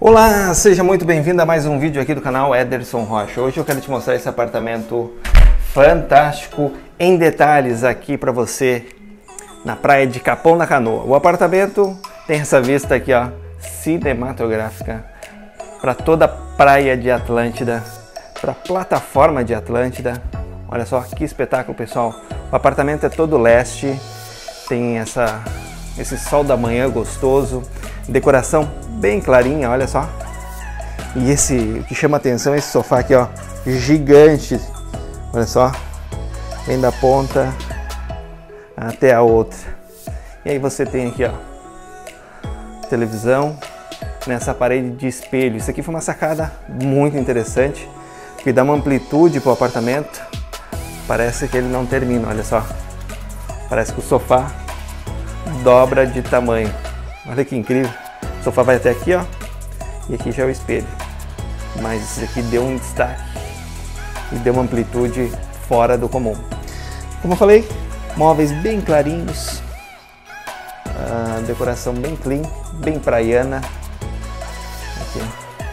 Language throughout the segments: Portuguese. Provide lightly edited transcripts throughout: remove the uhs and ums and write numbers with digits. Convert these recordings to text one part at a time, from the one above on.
Olá, seja muito bem-vindo a mais um vídeo aqui do canal Ederson Rocha. Hoje eu quero te mostrar esse apartamento fantástico em detalhes aqui para você na praia de Capão da Canoa. O apartamento tem essa vista aqui, ó, cinematográfica para toda a praia de Atlântida, para a plataforma de Atlântida. Olha só que espetáculo, pessoal. O apartamento é todo leste, tem esse sol da manhã gostoso, decoração bem clarinha, olha só. E o que chama atenção é esse sofá aqui, ó, gigante. Olha só, vem da ponta até a outra. E aí você tem aqui, ó, televisão nessa parede de espelho. Isso aqui foi uma sacada muito interessante, que dá uma amplitude para o apartamento. Parece que ele não termina, olha só. Parece que o sofá dobra de tamanho. Olha que incrível. O sofá vai até aqui, ó, e aqui já é o espelho. Mas isso aqui deu um destaque e deu uma amplitude fora do comum. Como eu falei, móveis bem clarinhos, decoração bem clean, bem praiana. Aqui.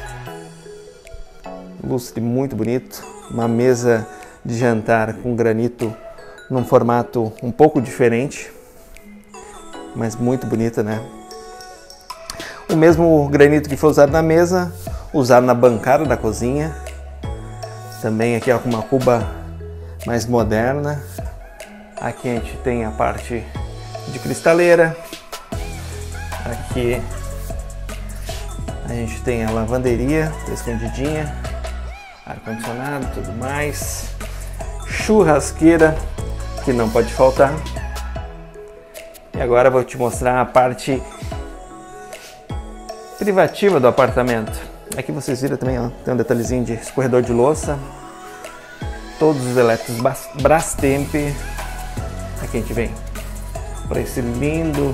Lustre muito bonito, uma mesa de jantar com granito num formato um pouco diferente, mas muito bonita, né? O mesmo granito que foi usado na mesa, usado na bancada da cozinha. Também aqui, ó, com uma cuba mais moderna. Aqui a gente tem a parte de cristaleira. Aqui a gente tem a lavanderia, escondidinha, ar-condicionado, tudo mais. Churrasqueira, que não pode faltar. E agora eu vou te mostrar a parte privativa do apartamento. Aqui vocês viram também, ó, tem um detalhezinho de escorredor de louça, todos os elétricos Brastemp. Aqui a gente vem para esse lindo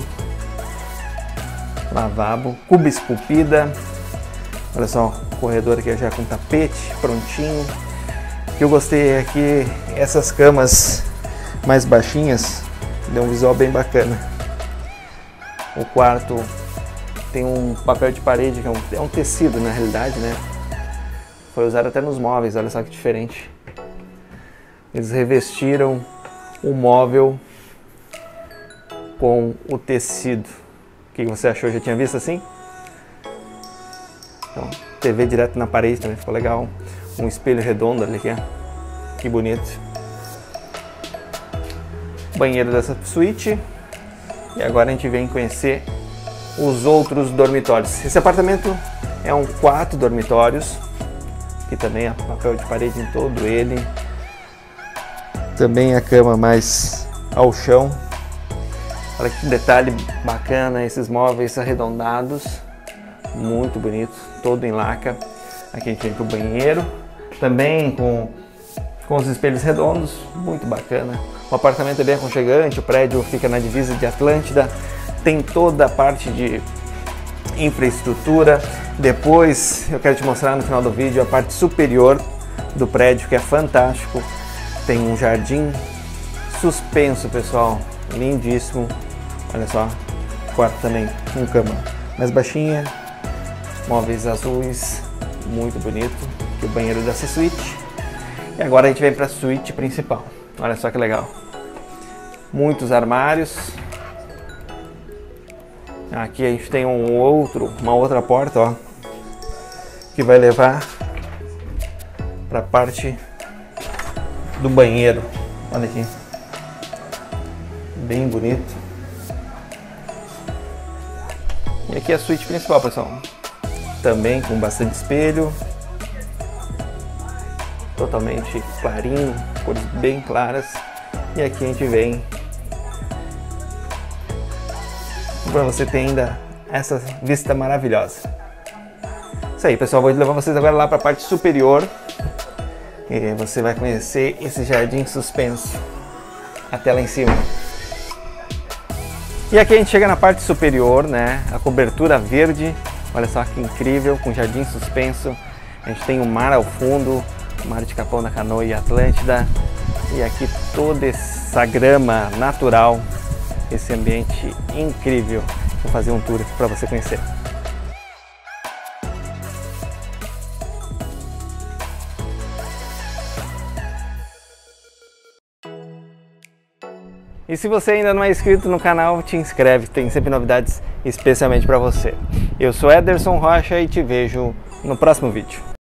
lavabo, cuba esculpida. Olha só, o corredor aqui já com tapete prontinho. O que eu gostei aqui, essas camas mais baixinhas, deu um visual bem bacana. O quarto tem um papel de parede, que é um tecido na realidade, né? Foi usado até nos móveis, olha só que diferente. Eles revestiram o móvel com o tecido. O que você achou? Já tinha visto assim? Então, TV direto na parede também ficou legal. Um espelho redondo ali, que bonito. Banheiro dessa suíte. E agora a gente vem conhecer os outros dormitórios. Esse apartamento é um 4 dormitórios, que também há papel de parede em todo ele. Também a cama mais ao chão. Olha que detalhe bacana, esses móveis arredondados, muito bonito, todo em laca. Aqui a gente vem para o banheiro, também com os espelhos redondos, muito bacana. O apartamento é bem aconchegante, o prédio fica na divisa de Atlântida. Tem toda a parte de infraestrutura. Depois eu quero te mostrar no final do vídeo a parte superior do prédio, que é fantástico. Tem um jardim suspenso, pessoal, lindíssimo. Olha só, quarto também com cama mais baixinha, móveis azuis, muito bonito. Aqui o banheiro dessa suíte. E agora a gente vem para a suíte principal. Olha só que legal. Muitos armários. Aqui a gente tem uma outra porta, ó, que vai levar para a parte do banheiro. Olha aqui, bem bonito. E aqui é a suíte principal, pessoal. Também com bastante espelho, totalmente clarinho, cores bem claras. E aqui a gente vem para você ter ainda essa vista maravilhosa. Isso aí, pessoal, vou levar vocês agora lá para a parte superior e você vai conhecer esse jardim suspenso até lá em cima. E aqui a gente chega na parte superior, né? A cobertura verde, olha só que incrível, com jardim suspenso. A gente tem o mar ao fundo, o mar de Capão da Canoa e Atlântida. E aqui toda essa grama natural, esse ambiente incrível. Vou fazer um tour aqui para você conhecer. E se você ainda não é inscrito no canal, te inscreve, tem sempre novidades especialmente para você. Eu sou Ederson Rocha e te vejo no próximo vídeo.